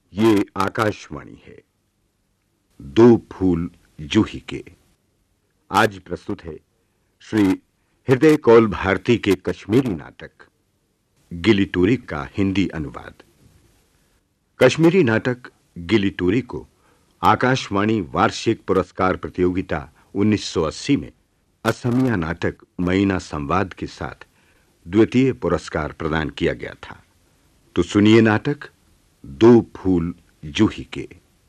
ये आकाशवाणी है। दो फूल जूही के। आज प्रस्तुत है श्री हृदय कौल भारती के कश्मीरी नाटक गिली टोरी का हिंदी अनुवाद। कश्मीरी नाटक गिली टोरी को आकाशवाणी वार्षिक पुरस्कार प्रतियोगिता 1980 में असमिया नाटक महीना संवाद के साथ द्वितीय पुरस्कार प्रदान किया गया था। तो सुनिए नाटक दो फूल जूही के।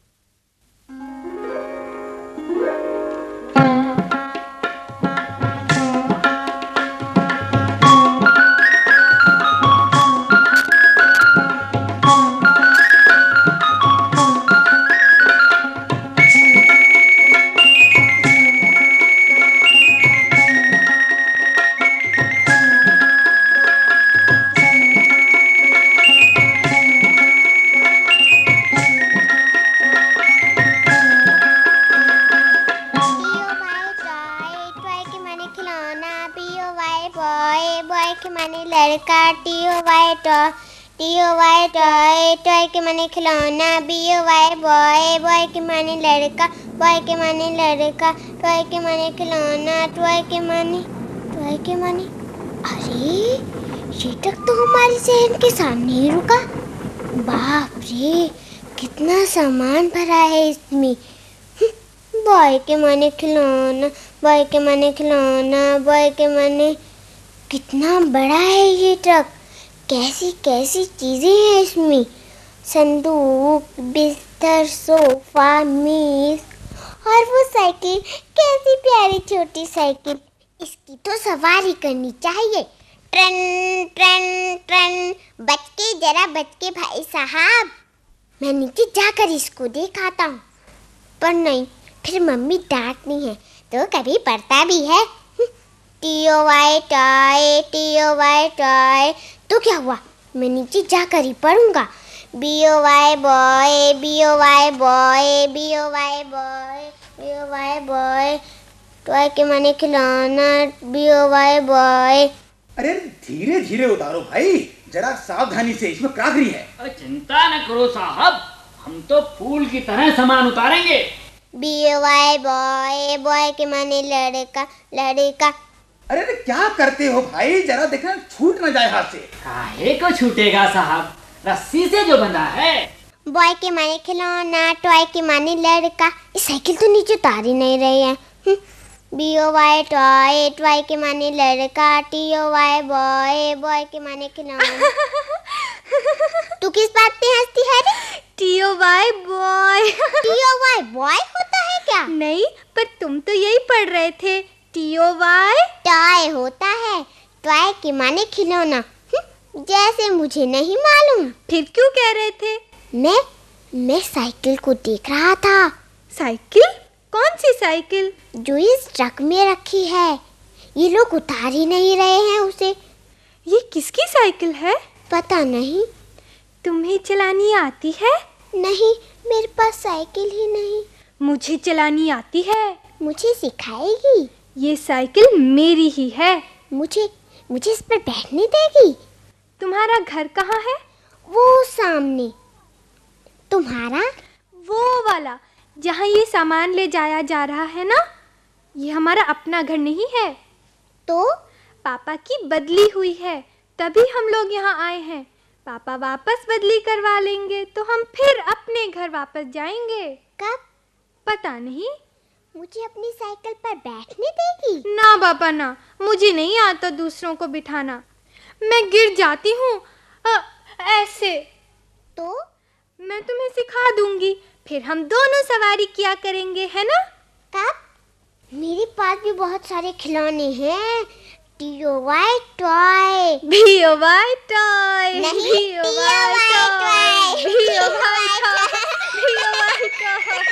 टॉय के माने खिलौना, BOY बॉय, बॉय के माने लड़का, बॉय के माने लड़का, टॉय के माने खिलौना, टॉय के माने अरे ये तक तो हमारी जहन के सामने ही रुका। बाप रे, कितना सामान भरा है इसमें। बॉय के माने खिलौना, बॉय के माने खिलौना, बॉय के माने कितना बड़ा है ये ट्रक। कैसी कैसी चीजें हैं इसमें। संदूक, बिस्तर, सोफा, मेज और वो साइकिल, कैसी प्यारी छोटी साइकिल। इसकी तो सवारी करनी चाहिए। ट्रन ट्रन ट्रन। बच के, जरा बच के भाई साहब। मैं नीचे जाकर इसको देखता हूँ। पर नहीं, फिर मम्मी डांटनी है तो कभी पढ़ता भी है। TOY toy, TOY toy. तो क्या हुआ, मैं नीचे जाकर ही पढ़ूंगा। BOY boy, BOY boy, BOY boy, BOY boy, toy के माने खिलौना, BOY बॉय। अरे धीरे धीरे उतारो भाई, जरा सावधानी से, इसमें क्रॉकरी है। अरे चिंता न करो साहब, हम तो फूल की तरह सामान उतारेंगे। BOY बॉय, बॉय के माने लड़का, लड़का। अरे क्या करते हो भाई, जरा देखना छूट न जाए हाथ से। काहे को छूटेगा साहब, रस्सी से जो बंधा है। बॉय के माने खिलौना, टॉय के माने लड़का। इस साइकिल तो नीचे उतार ही नहीं रही है। BOY टॉय, टॉय के माने लड़का, TOY बॉय, बॉय के माने खिलौना। तू किस बात पे हंसती है रे? TOY boy. TOY बॉय होता है क्या? नहीं, पर तुम तो यही पढ़ रहे थे। TOY टॉय होता है, टॉय के माने खिलौना। जैसे मुझे नहीं मालूम। फिर क्यों कह रहे थे? मैं साइकिल को देख रहा था। साइकिल? कौन सी साइकिल? जो इस ट्रक में रखी है। ये लोग उतार ही नहीं रहे हैं उसे। ये किसकी साइकिल है? पता नहीं। तुम्हें चलानी आती है? नहीं, मेरे पास साइकिल ही नहीं। मुझे चलानी आती है। मुझे सिखाएगी? ये साइकिल मेरी ही है। मुझे इस पर बैठने देगी? तुम्हारा घर कहाँ है? वो सामने। तुम्हारा? वो वाला, जहाँ ये सामान ले जाया जा रहा है ना। ये हमारा अपना घर नहीं है। तो पापा की बदली हुई है, तभी हम लोग यहाँ आए हैं। पापा वापस बदली करवा लेंगे तो हम फिर अपने घर वापस जाएंगे। कब? पता नहीं। मुझे अपनी साइकिल पर बैठने देगी? ना पापा ना, मुझे नहीं आता दूसरों को बिठाना। मैं गिर जाती हूँ ऐसे। तो मैं तुम्हें सिखा दूंगी, फिर हम दोनों सवारी किया करेंगे, है ना? कब? मेरे पास भी बहुत सारे खिलौने हैं। TOY toy. BOY toy. नहीं, BOY टॉय। BOY toy.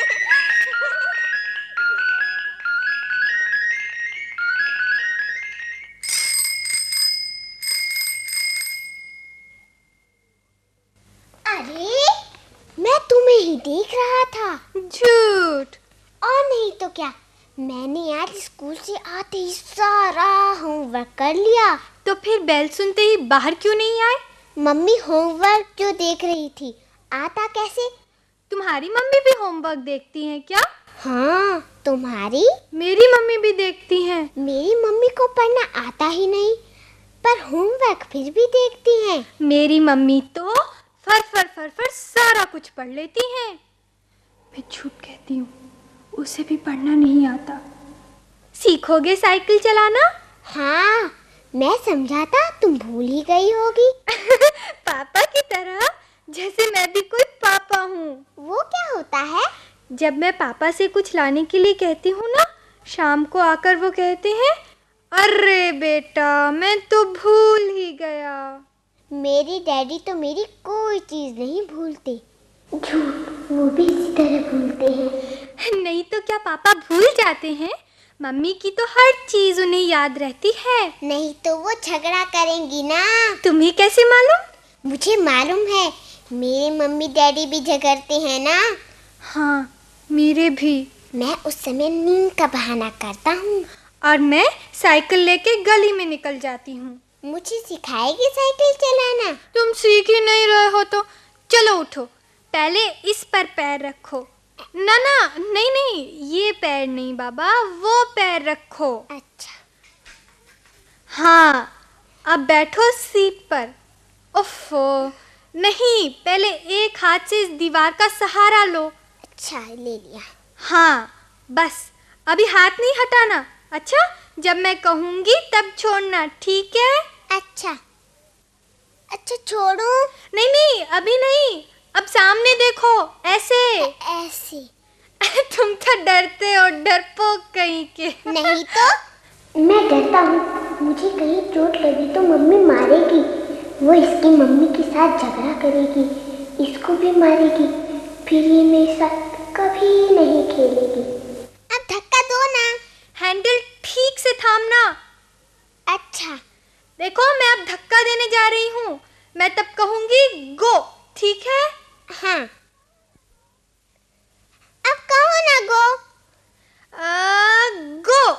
अरे, मैं तुम्हें ही देख रहा था। झूठ। और नहीं तो क्या, मैंने आज स्कूल से आते ही सारा होमवर्क कर लिया। तो फिर बेल सुनते ही बाहर क्यों नहीं आए? मम्मी होमवर्क जो देख रही थी, आता कैसे? तुम्हारी मम्मी भी होमवर्क देखती हैं क्या? हाँ, तुम्हारी? मेरी मम्मी भी देखती हैं। मेरी मम्मी को पढ़ना आता ही नहीं, पर होमवर्क फिर भी देखती हैं। मेरी मम्मी तो फर सारा कुछ पढ़ लेती हैं। मैं झूठ कहती हूँ, उसे भी पढ़ना नहीं आता। सीखोगे साइकिल चलाना? हाँ, मैं समझा था तुम भूल ही गई होगी। पापा की तरह, जैसे मैं भी कोई पापा हूँ। वो क्या होता है? जब मैं पापा से कुछ लाने के लिए कहती हूँ ना, शाम को आकर वो कहते हैं, अरे बेटा मैं तो भूल ही गया। मेरे डैडी तो मेरी कोई चीज नहीं भूलते। झूठ, वो भी इसी तरह भूलते हैं। नहीं तो क्या पापा भूल जाते हैं? मम्मी की तो हर चीज उन्हें याद रहती है। नहीं तो वो झगड़ा करेंगी ना। तुम्हें कैसे मालूम? मुझे मालूम है, मेरे मम्मी डैडी भी झगड़ते हैं ना। हाँ, मेरे भी। मैं उस समय नींद का बहाना करता हूँ और मैं साइकिल लेके गली में निकल जाती हूँ। मुझे सिखाएगी साइकिल चलाना? तुम सीख ही नहीं रहे हो तो चलो उठो, पहले इस पर पैर रखो। ना नहीं, ये पैर नहीं बाबा, वो पैर रखो। अच्छा। हाँ, अब बैठो सीट पर। ओफो, नहीं, पहले एक हाथ से इस दीवार का सहारा लो। अच्छा, ले लिया। हाँ, बस अभी हाथ नहीं हटाना। अच्छा, जब मैं कहूँगी तब छोड़ना, ठीक है? अच्छा छोड़ो। नहीं, अभी नहीं, अब सामने देखो, ऐसे। ऐसे? तुम तो डरते हो, डरपोक कहीं के। नहीं तो मैं डरता हूँ, मुझे कहीं चोट लगी तो मम्मी मारेगी। वो इसकी मम्मी के साथ झगड़ा करेगी, इसको भी मारेगी, फिर ये मेरे साथ कभी नहीं खेलेगी। अब धक्का दो ना। हैंडल ठीक से थामना। अच्छा। देखो, मैं अब धक्का देने जा रही हूँ, मैं तब कहूँगी गो, ठीक है? हाँ। अब कहो ना गो। गो।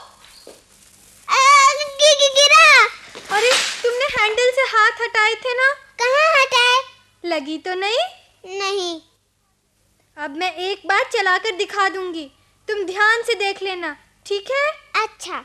गिरा। अरे, तुमने हैंडल से हाथ हटाए थे ना? कहाँ हटाए? लगी तो नहीं? नहीं। अब मैं एक बार चलाकर दिखा दूंगी, तुम ध्यान से देख लेना, ठीक है? अच्छा।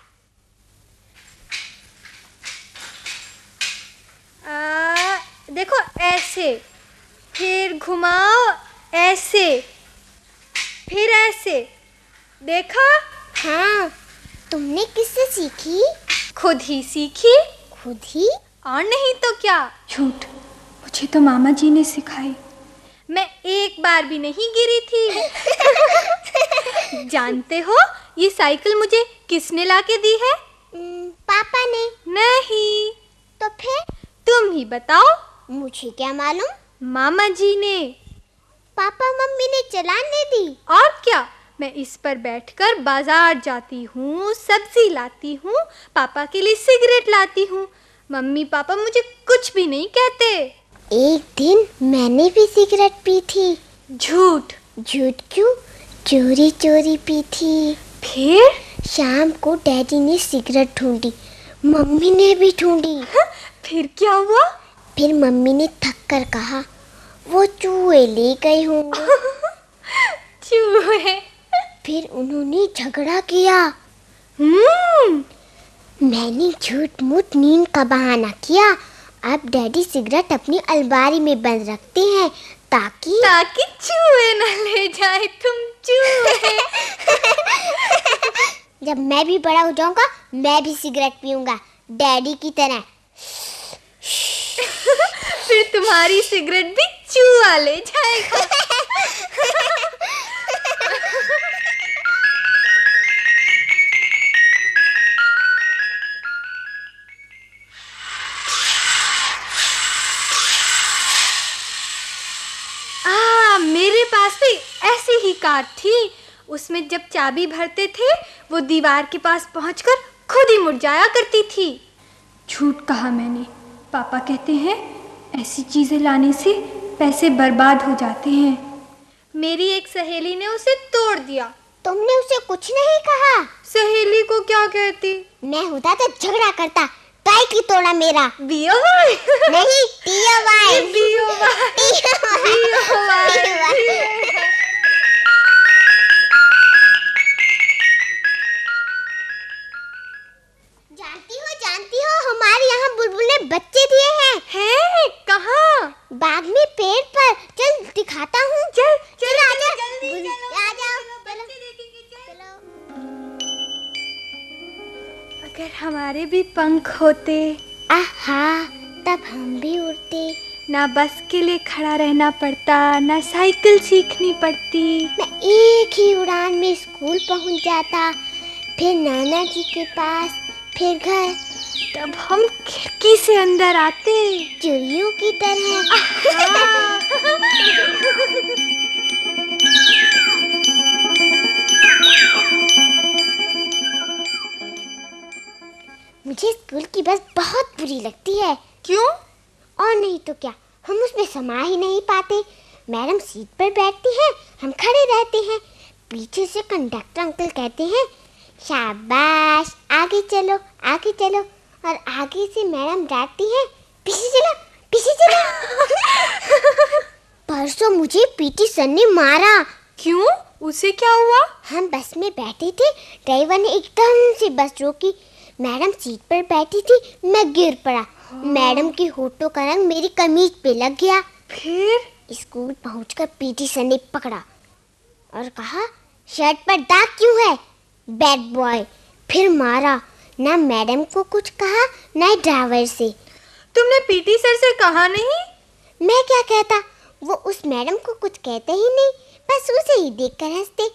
देखो, ऐसे, फिर घुमाओ, ऐसे, फिर ऐसे। देखा? हाँ। तुमने किससे सीखी? खुद ही सीखी। खुद ही? और नहीं तो क्या। झूठ, मुझे तो मामा जी ने सिखाई। मैं एक बार भी नहीं गिरी थी। जानते हो ये साइकिल मुझे किसने लाके दी है? पापा ने। नहीं। तो फिर? तुम ही बताओ। मुझे क्या मालूम। मामा जी ने। पापा मम्मी ने चलाने दी। और क्या, मैं इस पर बैठकर बाजार जाती हूँ, सब्जी लाती हूँ, पापा के लिए सिगरेट लाती हूँ। मम्मी पापा मुझे कुछ भी नहीं कहते। एक दिन मैंने भी सिगरेट पी थी। झूठ। झूठ क्यों? चोरी चोरी पी थी। फिर? शाम को डैडी ने सिगरेट ढूंढी, मम्मी ने भी ढूंढी। फिर क्या हुआ? फिर मम्मी ने थक कर कहा, वो चूहे ले गए होंगे। चूहे? फिर उन्होंने झगड़ा किया। मैंने झूठ मूठ नींद का बहाना किया। अब डैडी सिगरेट अपनी अलमारी में बंद रखते हैं ताकि चूहे न ले जाए। तुम चूहे। जब मैं भी बड़ा हो जाऊंगा, मैं भी सिगरेट पीऊंगा डैडी की तरह। फिर तुम्हारी सिगरेट भी चूहा ले जाएगा। मेरे पास भी ऐसी ही कार थी। उसमें जब चाबी भरते थे, वो दीवार के पास पहुंचकर खुद ही मुड़ जाया करती थी। झूठ कहा मैंने। पापा कहते हैं ऐसी चीजें लाने से पैसे बर्बाद हो जाते हैं। मेरी एक सहेली ने उसे तोड़ दिया। तुमने उसे कुछ नहीं कहा? सहेली को क्या कहती? मैं होता तो झगड़ा करता, टॉय की तोड़ा मेरा। B-O-Y नहीं, T-O-Y। जानती हो हमारे यहाँ बुलबुल ने बच्चे दिए हैं। है कहाँ? बाग में पेड़ पर। चल दिखाता हूँ। चल आजा, जल्दी आ जाओ। बच्चे देखेंगे, चलो। अगर हमारे भी पंख होते, आहा, तब हम भी उड़ते। ना बस के लिए खड़ा रहना पड़ता, ना साइकिल सीखनी पड़ती। मैं एक ही उड़ान में स्कूल पहुँच जाता, फिर नाना जी के पास, फिर घर। तब हम खिड़की से अंदर आते, चिड़ियों की तरह। मुझे स्कूल की बस बहुत बुरी लगती है। क्यों? और नहीं तो क्या, हम उसमें समा ही नहीं पाते। मैडम सीट पर बैठती हैं, हम खड़े रहते हैं। पीछे से कंडक्टर अंकल कहते हैं, शाबाश, आगे चलो, आगे चलो। और आगे से मैडम डांटती हैं, पीछे चलो, पीछे चलो। परसों मुझे पीटी सर ने मारा। क्यों? उसे क्या हुआ? हम बस में बैठे थे, ड्राइवर ने एकदम से बस रोकी। मैडम सीट पर बैठी थी, मैं गिर पड़ा। मैडम की होठों का रंग मेरी कमीज पे लग गया। फिर स्कूल पहुंचकर पीटी सर ने पकड़ा और कहा, शर्ट पर दाग क्यों है, बैड बॉय। फिर मारा। ना मैडम को कुछ कहा, ना ड्राइवर से। तुमने पीटी सर से कहा नहीं? मैं क्या कहता, वो उस मैडम को कुछ कहते ही नहीं, बस उसे ही देखकर हंसते।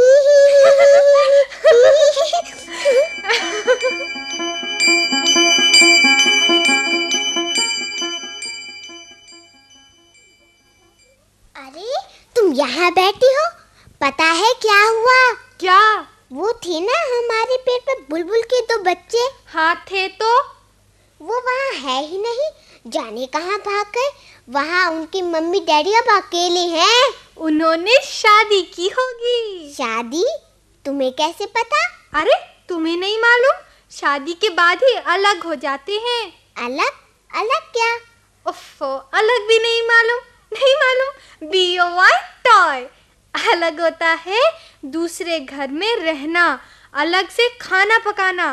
अरे तुम यहाँ बैठी हो, पता है क्या हुआ? क्या? वो थे ना हमारे पेड़ पर बुलबुल के 2 बच्चे। हाँ थे तो? वो वहाँ है ही नहीं, जाने कहाँ भाग गए। वहाँ उनकी मम्मी डैडी अब अकेले हैं। उन्होंने शादी की होगी। शादी? तुम्हें कैसे पता? अरे तुम्हें नहीं मालूम? शादी के बाद ही अलग हो जाते हैं। अलग? अलग क्या? उफ़्फ़ो, अलग भी नहीं मालूम? नहीं मालूम? B-O-Y toy. अलग होता है दूसरे घर में रहना, अलग से खाना पकाना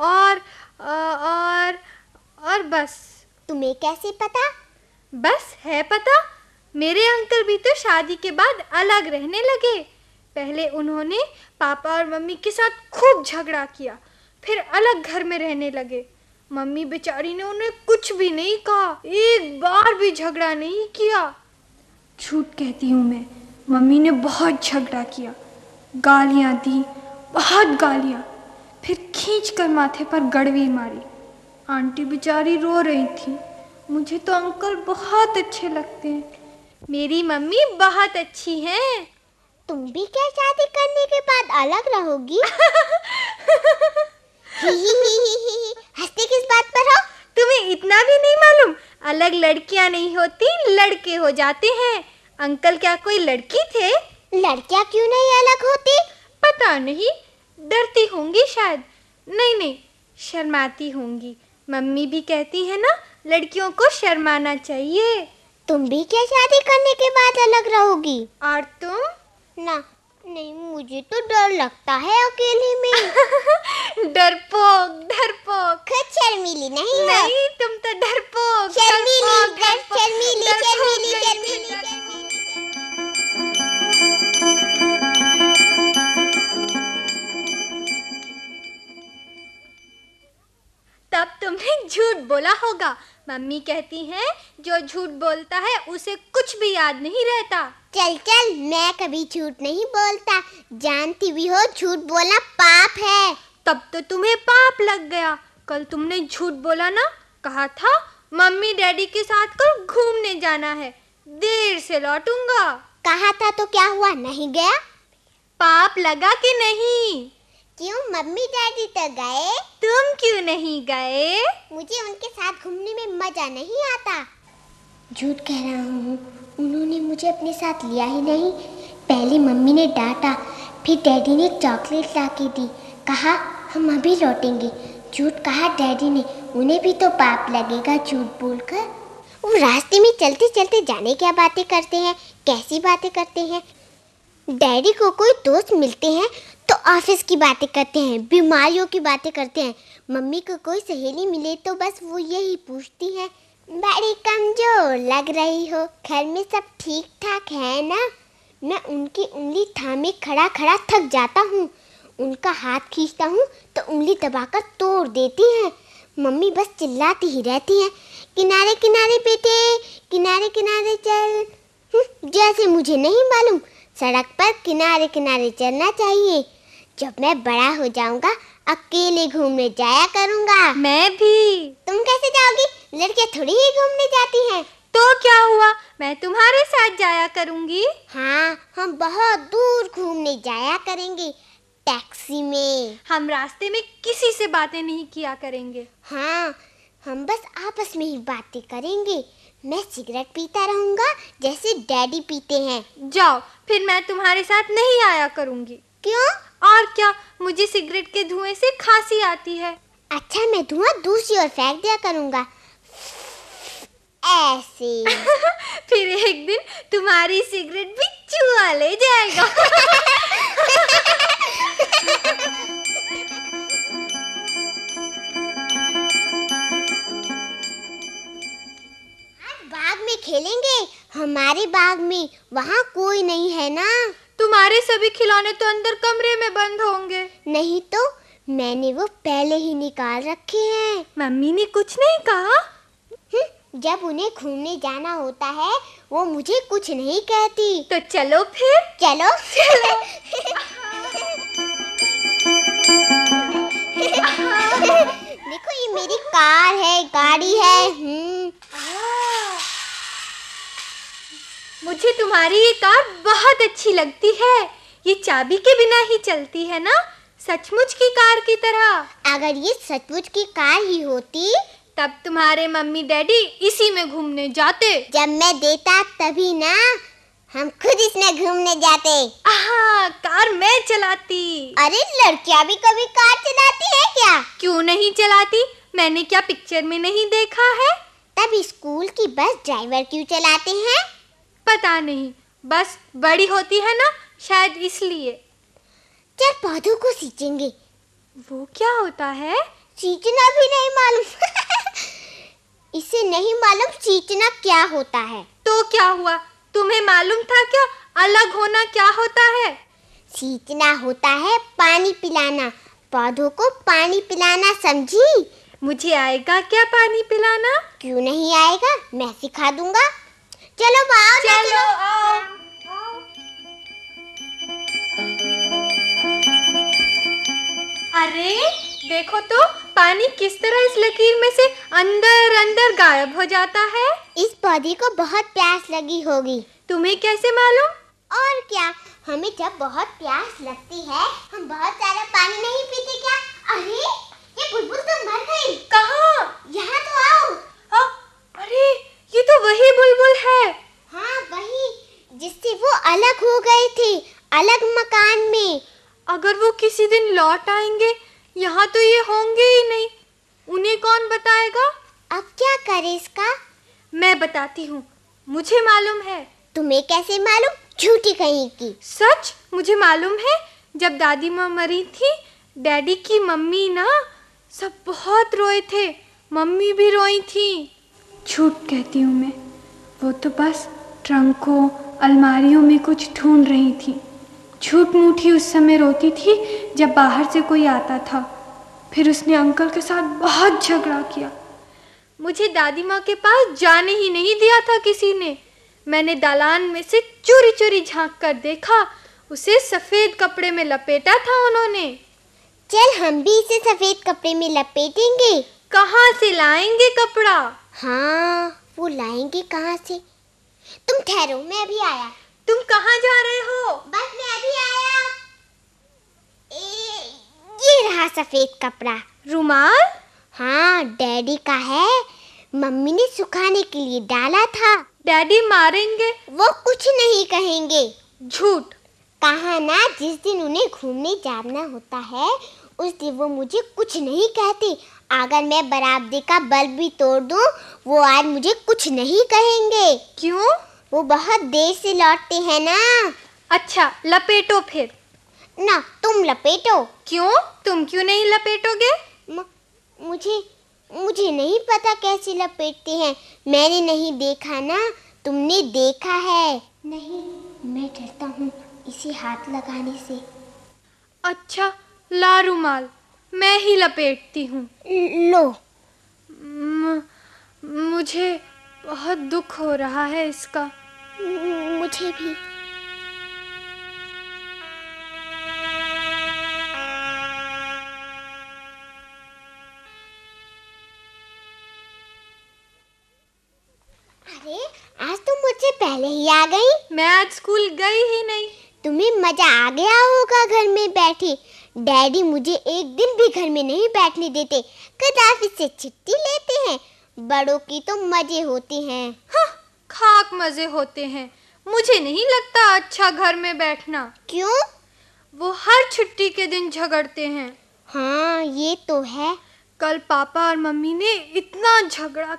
और बस। तुम्हें कैसे पता? बस है पता। मेरे अंकल भी तो शादी के बाद अलग रहने लगे। पहले उन्होंने पापा और मम्मी के साथ खूब झगड़ा किया, फिर अलग घर में रहने लगे। मम्मी बेचारी ने उन्हें कुछ भी नहीं कहा, एक बार भी झगड़ा नहीं किया। झूठ कहती हूँ मैं, मम्मी ने बहुत झगड़ा किया, गालियाँ दी, बहुत गालियाँ, फिर खींचकर माथे पर गड़वी मारी। आंटी बेचारी रो रही थी। मुझे तो अंकल बहुत अच्छे लगते हैं। मेरी मम्मी बहुत अच्छी हैं। तुम भी क्या शादी करने के बाद अलग रहोगी? हंसते किस बात पर हो? तुम्हें इतना भी नहीं मालूम? अलग लड़कियां नहीं होती, लड़के हो जाते हैं। अंकल क्या कोई लड़की थे? लड़कियां क्यों नहीं अलग होती? पता नहीं, डरती होंगी शायद। नहीं, शर्माती होंगी। मम्मी भी कहती है ना, लड़कियों को शर्माना चाहिए। तुम भी क्या शादी करने के बाद अलग रहोगी? और तुम? ना, नहीं, मुझे तो डर लगता है अकेले में। डरपोक। खुद शर्मीली नहीं हो? नहीं, तुम तो डरपोक। शर्मीली। तब तुमने झूठ बोला होगा। मम्मी कहती हैं, जो झूठ बोलता है उसे कुछ भी याद नहीं रहता। चल, मैं कभी झूठ नहीं बोलता। जानती भी हो झूठ बोलना पाप है। तब तो तुम्हें पाप लग गया। कल तुमने झूठ बोला ना, कहा था मम्मी डैडी के साथ कल घूमने जाना है, देर से लौटूंगा। कहा था तो क्या हुआ, नहीं गया? पाप लगा कि नहीं? क्यों, मम्मी डैडी तो गए। तुम क्यों नहीं गए? मुझे उनके साथ घूमने में मजा नहीं आता। झूठ कह रहा हूँ, उन्होंने मुझे अपने साथ लिया ही नहीं। पहले मम्मी ने डांटा, फिर डैडी ने चॉकलेट ला के दी, कहा हम अभी लौटेंगे। झूठ कहा डैडी ने, उन्हें भी तो पाप लगेगा झूठ बोलकर। वो रास्ते में चलते चलते जाने क्या बातें करते हैं, कैसी बातें करते हैं। डैडी को कोई दोस्त मिलते हैं तो ऑफिस की बातें करते हैं, बीमारियों की बातें करते हैं। मम्मी को कोई सहेली मिले तो बस वो यही पूछती है, बड़ी कमजोर लग रही हो, घर में सब ठीक ठाक है ना। मैं उनकी उंगली थामे खड़ा खड़ा थक जाता हूँ। उनका हाथ खींचता हूँ तो उंगली दबाकर तोड़ देती हैं। मम्मी बस चिल्लाती ही रहती हैं, किनारे किनारे बेटे, किनारे किनारे चल। जैसे मुझे नहीं मालूम सड़क पर किनारे किनारे चलना चाहिए। जब मैं बड़ा हो जाऊंगा अकेले घूमने जाया करूंगा। मैं भी। तुम कैसे जाओगी? लड़कियां थोड़ी ही घूमने जाती हैं। तो क्या हुआ, मैं तुम्हारे साथ जाया करूंगी। हाँ, हम बहुत दूर घूमने जाया करेंगे, टैक्सी में। हम रास्ते में किसी से बातें नहीं किया करेंगे। हाँ, हम बस आपस में ही बातें करेंगे। मैं सिगरेट पीता रहूंगा जैसे डैडी पीते हैं। जाओ, फिर मैं तुम्हारे साथ नहीं आया करूंगी। क्यों? और क्या, मुझे सिगरेट के धुएं से खांसी आती है। अच्छा, मैं धुआं दूसरी ओर फेंक दिया करूंगा, ऐसे। फिर एक दिन तुम्हारी सिगरेट भी चूहा ले जाएगा। बाग में खेलेंगे, हमारे बाग में, वहाँ कोई नहीं है ना। तुम्हारे सभी खिलौने तो अंदर कमरे में बंद होंगे। नहीं तो, मैंने वो पहले ही निकाल रखे हैं। मम्मी ने कुछ नहीं कहा? जब उन्हें घूमने जाना होता है वो मुझे कुछ नहीं कहती। तो चलो फिर। चलो चलो। देखो, ये मेरी कार है, गाड़ी है। मुझे तुम्हारी ये कार बहुत अच्छी लगती है। ये चाबी के बिना ही चलती है ना, सचमुच की कार की तरह। अगर ये सचमुच की कार ही होती तब तुम्हारे मम्मी डैडी इसी में घूमने जाते। जब मैं देता तभी ना, हम खुद इसमें घूमने जाते। कार मैं चलाती। अरे, लड़कियां भी कभी कार चलाती है क्या? क्यों नहीं चलाती, मैंने क्या पिक्चर में नहीं देखा है? तब स्कूल की बस ड्राइवर क्यों चलाते हैं? पता नहीं, बस बड़ी होती है ना, शायद इसलिए। चल पौधों को सींचेंगे। वो क्या होता है? सींचना भी नहीं मालूम। इसे नहीं मालूम सींचना क्या होता है। तो क्या हुआ, तुम्हें मालूम था क्या अलग होना क्या होता है? सींचना होता है पानी पिलाना, पौधों को पानी पिलाना, समझी? मुझे आएगा क्या पानी पिलाना? क्यों नहीं आएगा, मैं सिखा दूंगा। चलो आओ, चलो आओ। अरे देखो तो, पानी किस तरह इस लकीर में से अंदर अंदर गायब हो जाता है। इस पौधे को बहुत प्यास लगी होगी। तुम्हें कैसे मालूम? और क्या, हमें जब बहुत प्यास लगती है हम बहुत सारा पानी नहीं पीते क्या? अरे, ये बुलबुल तो मर गई। कहाँ? यहाँ तो आओ। अरे, ये तो वही बुलबुल है। हाँ, वही जिससे वो अलग हो गए थे, अलग मकान में। अगर वो किसी दिन लौट आएंगे, यहाँ तो ये होंगे ही नहीं, उन्हें कौन बताएगा? अब क्या करे इसका? मैं बताती हूँ, मुझे मालूम है। तुम्हें कैसे मालूम? झूठी कहीं की। सच, मुझे मालूम है। जब दादी माँ मरी थी, डैडी की मम्मी ना, सब बहुत रोए थे, मम्मी भी रोई थी। झूठ कहती हूँ मैं, वो तो बस ट्रंकों अलमारियों में कुछ ढूंढ रही थी। झूठ मूठी उस समय रोती थी जब बाहर से कोई आता था। फिर उसने अंकल के साथ बहुत झगड़ा किया। मुझे दादी माँ के पास जाने ही नहीं दिया था किसी ने। मैंने दालान में से चोरी चोरी झांक कर देखा, उसे सफेद कपड़े में लपेटा था उन्होंने। चल, हम भी इसे सफेद कपड़े में लपेटेंगे। कहाँ से लाएंगे कपड़ा? हाँ, वो लाएंगे कहाँ से? तुम ठहरो, मैं अभी आया। तुम कहाँ जा रहे हो? बस मैं अभी आया। ये रहा सफेद कपड़ा। रुमाल? हाँ, डैडी का है, मम्मी ने सुखाने के लिए डाला था। डैडी मारेंगे? वो कुछ नहीं कहेंगे। झूठ। कहा ना, जिस दिन उन्हें घूमने जाना होता है उस दिन वो मुझे कुछ नहीं कहते। अगर मैं बरामदे का बल्ब भी तोड़ दूं, वो आज मुझे कुछ नहीं कहेंगे। क्यों? वो बहुत देर से लौटते हैं ना। अच्छा, लपेटो फिर। ना, तुम लपेटो। क्यों? तुम क्यों नहीं लपेटोगे? मुझे नहीं पता कैसे लपेटते हैं। मैंने नहीं देखा ना, तुमने देखा है। नहीं, मैं डरता हूँ इसे हाथ लगाने से। अच्छा, ला रुमाल, मैं ही लपेटती हूँ। लो। मुझे बहुत दुख हो रहा है इसका। मुझे भी। अरे, आज तुम मुझसे पहले ही आ गई। मैं आज स्कूल गई ही नहीं। तुम्हें मजा आ गया होगा घर में बैठे। डैडी मुझे एक दिन भी घर में नहीं बैठने देते, कदापि से छुट्टी लेते हैं। बड़ों की तो मजे होते हैं। हाँ, खाक मजे होते हैं। मुझे नहीं लगता अच्छा घर में बैठना। क्यों? वो हर छुट्टी के दिन झगड़ते हैं। हाँ, ये तो है। कल पापा और मम्मी ने इतना झगड़ा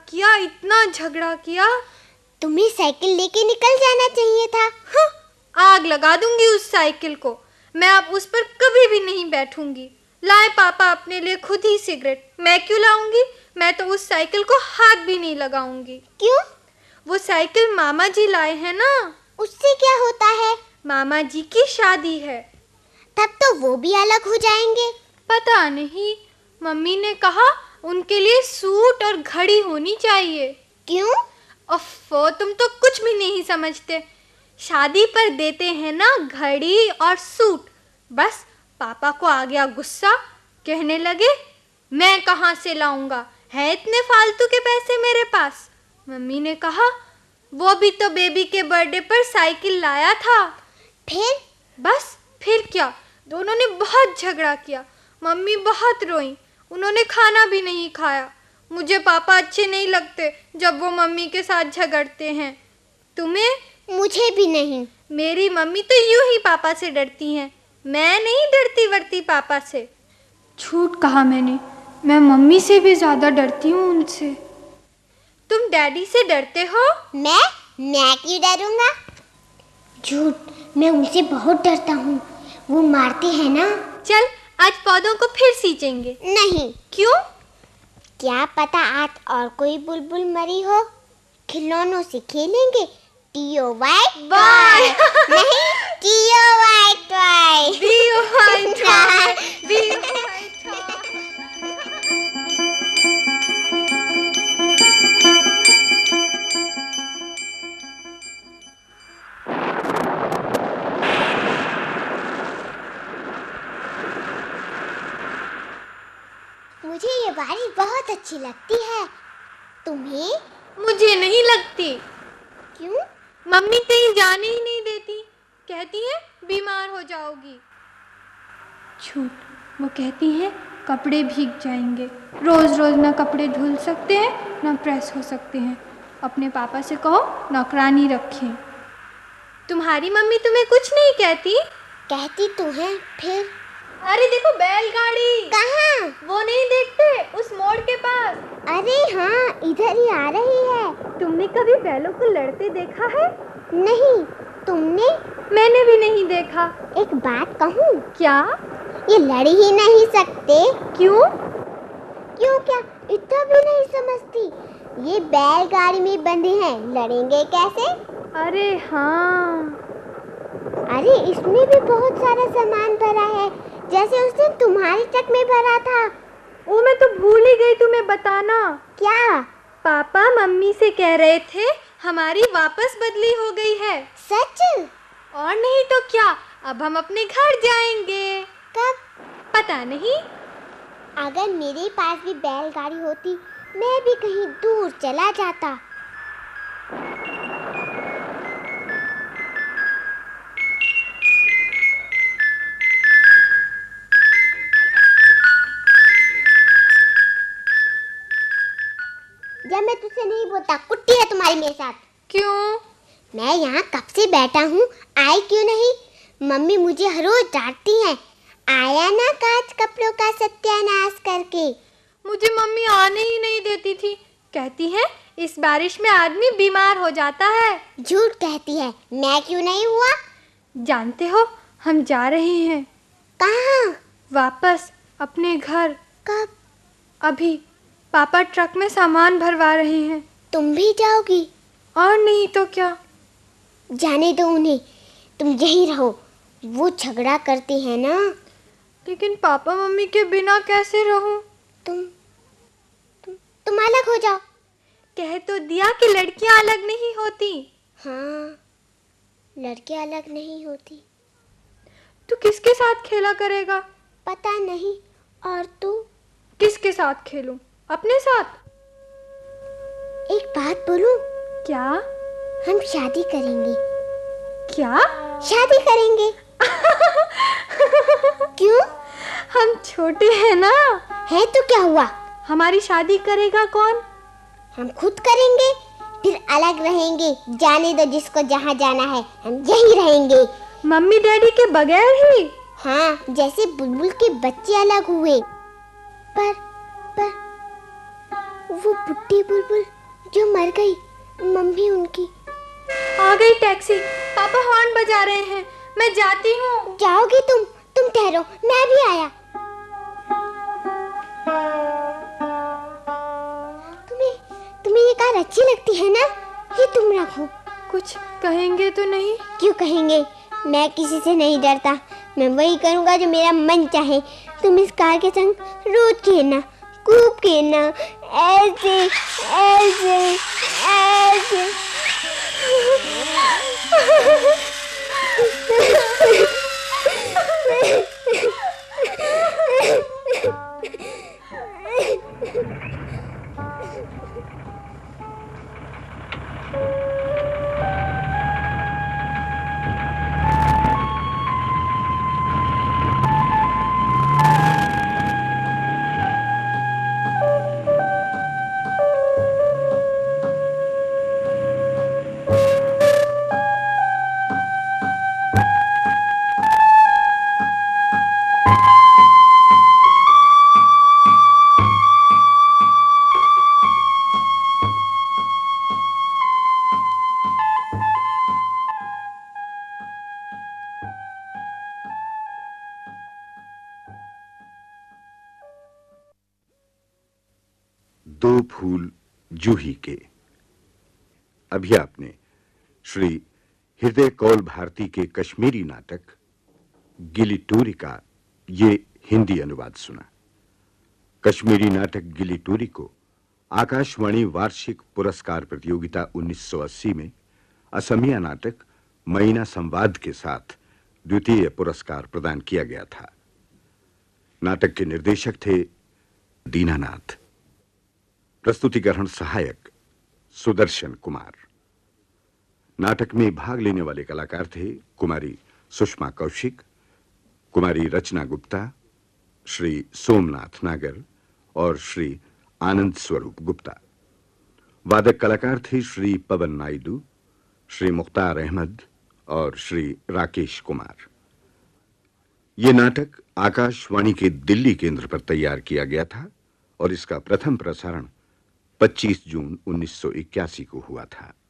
किया। तुम्हें साइकिल लेके निकल जाना चाहिए था। हाँ, आग लगा दूंगी उस साइकिल को। मैं अब उस पर कभी भी नहीं बैठूंगी। लाए पापा अपने लिए खुद ही सिगरेट, मैं क्यों लाऊंगी? मैं तो उस साइकिल को हाथ भी नहीं लगाऊंगी। क्यों? वो साइकिल मामा जी लाए हैं ना। उससे क्या होता है? मामा जी की शादी है। तब तो वो भी अलग हो जाएंगे। पता नहीं, मम्मी ने कहा उनके लिए सूट और घड़ी होनी चाहिए। क्यों? अफ़्फ़ो, तुम तो कुछ भी नहीं समझते। शादी पर देते हैं ना घड़ी और सूट। बस पापा को आ गया गुस्सा, कहने लगे मैं कहाँ से लाऊंगा, है इतने फालतू के पैसे मेरे पास। मम्मी ने कहा वो भी तो बेबी के बर्थडे पर साइकिल लाया था। फिर? बस फिर क्या, दोनों ने बहुत झगड़ा किया। मम्मी बहुत रोई, उन्होंने खाना भी नहीं खाया। मुझे पापा अच्छे नहीं लगते जब वो मम्मी के साथ झगड़ते हैं। तुम्हें? मुझे भी नहीं। मेरी मम्मी तो यूं ही पापा से डरती हैं। मैं नहीं डरती वरती पापा से। झूठ कहा मैंने, मैं मम्मी से भी ज़्यादा डरती हूँ उनसे। तुम डैडी से डरते हो? मैं क्यों डरूंगा? झूठ, मैं उनसे बहुत डरता हूँ। वो मारते हैं ना। चल, आज पौधों को फिर सींचेंगे। नहीं। क्यों? क्या पता आज और कोई बुलबुल मरी हो। खिलौनों से खेलेंगे। TOY bye. नहीं, TOY टॉय। BOY toy. मुझे ये बारिश बहुत अच्छी लगती है। तुम्हें? मुझे नहीं लगती। क्यों? मम्मी कहीं जाने ही नहीं देती, कहती है बीमार हो जाओगी। झूठ, वो कहती है कपड़े भीग जाएंगे। रोज रोज ना कपड़े धुल सकते हैं ना प्रेस हो सकते हैं। अपने पापा से कहो नौकरानी रखें। तुम्हारी मम्मी तुम्हें कुछ नहीं कहती? कहती तो है। फिर? अरे देखो बैलगाड़ी। कहाँ? वो नहीं देखते, उस मोड़ के पास। अरे हाँ, इधर ही आ रही है। तुमने कभी बैलों को लड़ते देखा है? नहीं। तुमने? मैंने भी नहीं देखा। एक बात कहूँ? क्या? ये लड़ ही नहीं सकते। क्यों? क्यों क्या? इतना भी नहीं समझती। ये बैलगाड़ी में बंधे हैं, लड़ेंगे कैसे? अरे हाँ। अरे इसमें भी बहुत सारा सामान भरा है, जैसे उस दिन तुम्हारे ट्रक में भरा था। वो मैं तो भूल ही गई तुम्हें बताना। क्या? पापा मम्मी से कह रहे थे हमारी वापस बदली हो गई है। सच? और नहीं तो क्या, अब हम अपने घर जाएंगे। कब? पता नहीं। अगर मेरे पास भी बैलगाड़ी होती, मैं भी कहीं दूर चला जाता। जब मैं तुझसे नहीं बोलता, कुट्टी है तुम्हारी मेरे साथ। क्यों? मैं यहाँ कब से बैठा हूँ, आई क्यों नहीं? मम्मी मुझे हर रोज डांटती हैं। आया ना कांच कपड़ों का सत्यानाश करके। मुझे मम्मी आने ही नहीं देती थी। कहती है इस बारिश में आदमी बीमार हो जाता है। झूठ कहती है, मैं क्यों नहीं हुआ? जानते हो हम जा रहे हैं। कहाँ? वापस अपने घर। कब? अभी पापा ट्रक में सामान भरवा रहे हैं। तुम भी जाओगी? और नहीं तो क्या। जाने दो उन्हें, तुम यहीं रहो। वो झगड़ा करते हैं ना। लेकिन पापा मम्मी के बिना कैसे रहूं? तुम अलग हो जाओ। कह तो दिया कि लड़कियां अलग नहीं होती। हाँ, लड़कियां अलग नहीं होती। तू किसके साथ खेला करेगा? पता नहीं। और तू? किसके साथ खेलूं? अपने साथ। एक बात बोलूं? क्या? हम शादी करेंगे। क्या? शादी करेंगे। क्यों? हम छोटे हैं ना। है तो क्या हुआ? हमारी शादी करेगा कौन? हम खुद करेंगे, फिर अलग रहेंगे। जाने दो जिसको जहाँ जाना है, हम यहीं रहेंगे। मम्मी डैडी के बगैर ही? हाँ, जैसे बुलबुल के बच्चे अलग हुए। पर वो बुड्ढी बुलबुल जो मर गई, मम्मी उनकी। आ गई टैक्सी। पापा हॉर्न बजा रहे हैं। मैं जाती हूँ। जाओगी तुम ठहरो, मैं भी आया। तुम्हें ये कार अच्छी लगती है ना? ये तुम रखो। कुछ कहेंगे तो नहीं? क्यों कहेंगे? मैं किसी से नहीं डरता। मैं वही करूँगा जो मेरा मन चाहे। तुम इस कार के संग रोज खेलना, खूब खेलना, ऐसे ऐसे ऐसे। दो फूल जूही के। अभी आपने श्री हृदय कौल भारती के कश्मीरी नाटक गिली टूरी का ये हिंदी अनुवाद सुना। कश्मीरी नाटक गिली टूरी को आकाशवाणी वार्षिक पुरस्कार प्रतियोगिता 1980 में असमिया नाटक महीना संवाद के साथ द्वितीय पुरस्कार प्रदान किया गया था। नाटक के निर्देशक थे दीनानाथ। प्रस्तुतिकरण सहायक सुदर्शन कुमार। नाटक में भाग लेने वाले कलाकार थे कुमारी सुषमा कौशिक, कुमारी रचना गुप्ता, श्री सोमनाथ नागर और श्री आनंद स्वरूप गुप्ता। वादक कलाकार थे श्री पवन नायडू, श्री मुख्तार अहमद और श्री राकेश कुमार। यह नाटक आकाशवाणी के दिल्ली केंद्र पर तैयार किया गया था और इसका प्रथम प्रसारण 25 जून 1981 को हुआ था।